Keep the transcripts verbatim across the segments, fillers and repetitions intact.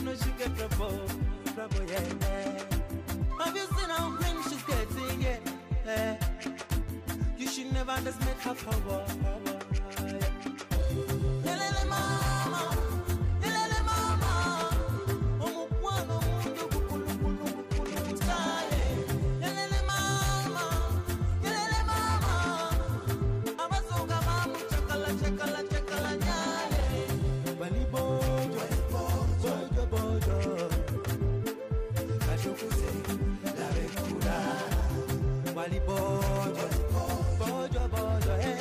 know she get trouble, trouble, yeah, yeah. Have you seen how green she's getting, yeah, yeah. You should never underestimate her power, power, yeah. Yelele mama, yelele mama, omukwano mundu kukulu kulu kulu mutale. Yelele mama, yelele mama, abasoga mamu chakala chakala chakala nyale. Bali bojo, bojo bojo, kachokuse la rekura. Bali bojo, bojo bojo, hey.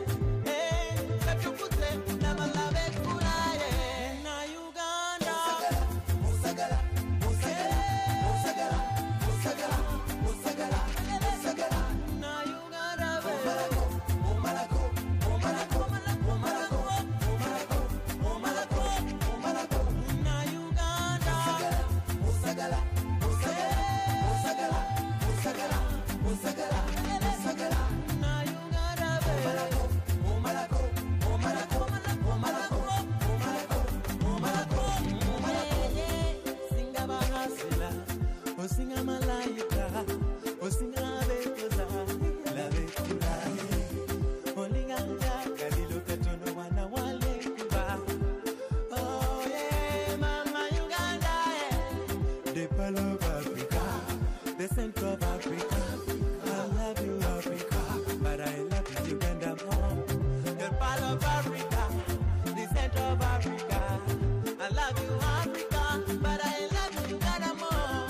Osinga malaika, osinga bekoza, la bekura. Olinga njaka lilo katono wana wale kuba. Oh yeah, mama Uganda, yeah. The pearl of Africa, the center of Africa. I love you Africa, but I love you Uganda more. The pearl of Africa, the center of Africa. I love you Africa, but I love you Uganda more.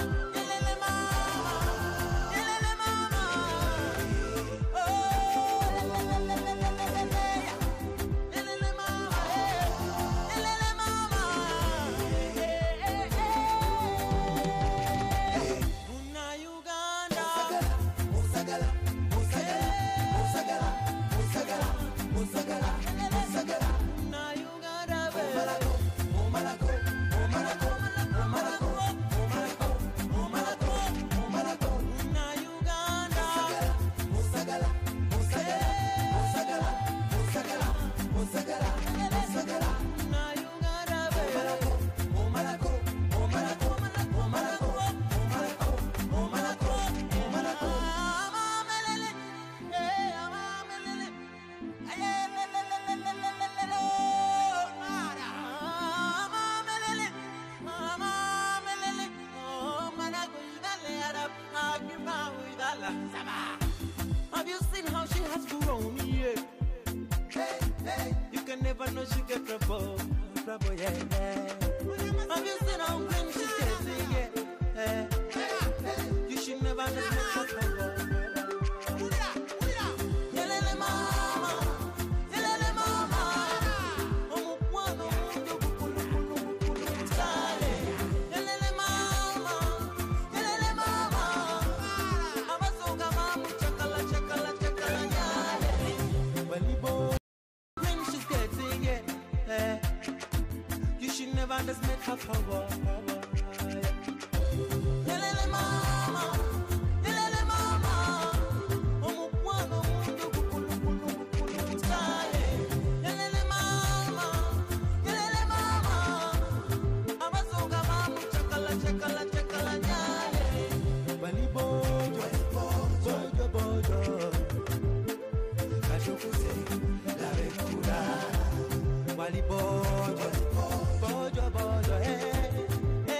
Have you seen how she has grown, yeah? Hey, hey. You can never know she get trouble, trouble, yeah, yeah. Have you seen how green she's getting, yeah, yeah. You should never underestimate her power. Yelele mama, yelele mama, omukwano mundu kukulu kulu kulu mutale. Yelele mama, yelele mama, abasoga mamu chakala chakala chakala nyale. Balibo, green she's getting, yeah, yeah. You should never underestimate her power, power, yeah. Yelele mama, yelele mama, omukwano mundu kukulu kulu kulu mutale. Yelele mama, yelele mama, abasoga mamu chakala chakala chakala nyale. Bali bojo, bojo bojo, kachokuse la bekura. Bali bojo, bojo bojo, hey.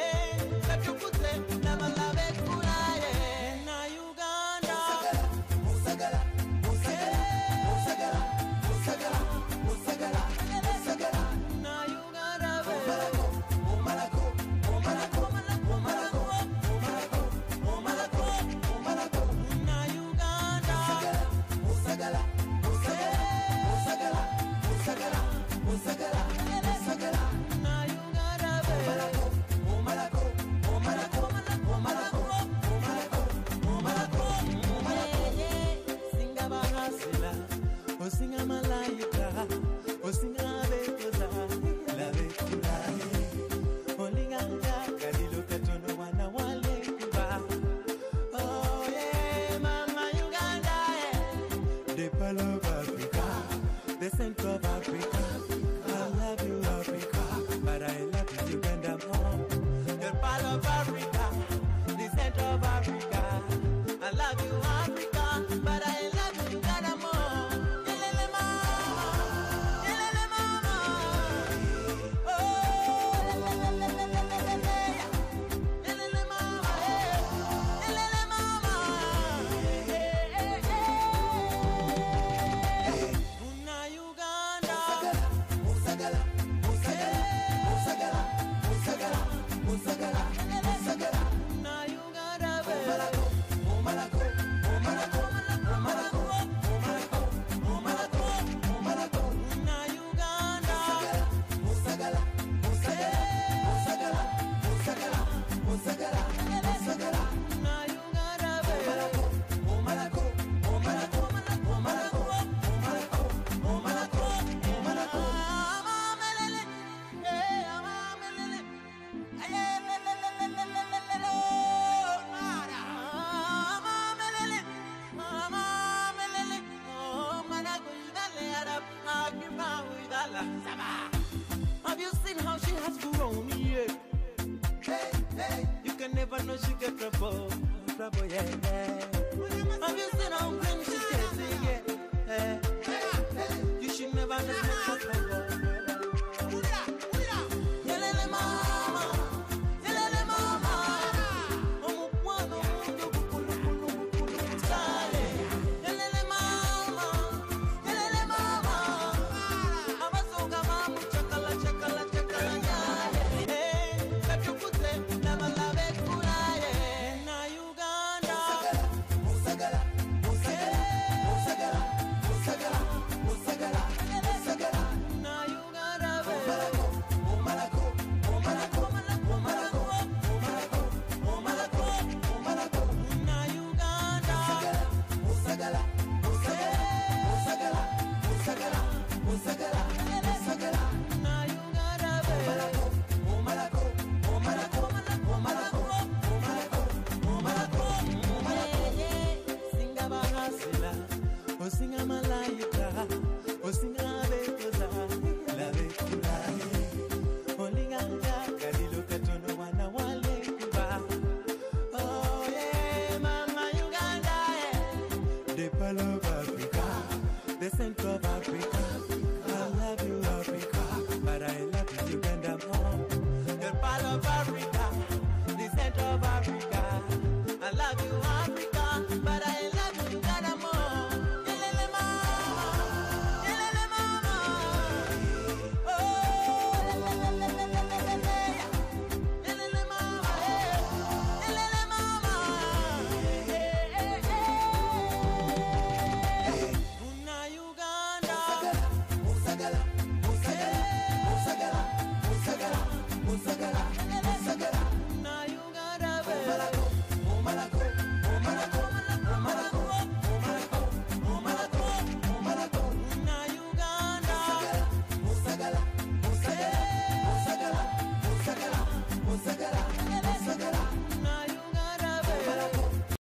part of Africa, the center of Africa. I love you, Africa, but I love you, Ghana more. Yelele mama, yelele mama. Oh, yelele mama, yelele mama. Una Uganda, Musagala, Musagala, Musagala, Musagala, Musagala, Musagala. Una Uganda, Malako, Malako, Malako, Malako, Malako, Malako, Malako. Una Uganda, Musagala, Musagala, Musagala, Musagala, Musagala, Musagala. Una Uganda, Malako, Malako, Malako, Malako, Malako, Malako, Malako. Amamelele, eh, amamelele, ayelelelelelelelelo, mara. Amamelele, amamelele, oh, Malako, idale arab, agima, idala, sama. Have you seen how she has grown? Yeah. Hey, hey. You can never know she get trouble, trouble, yeah, yeah.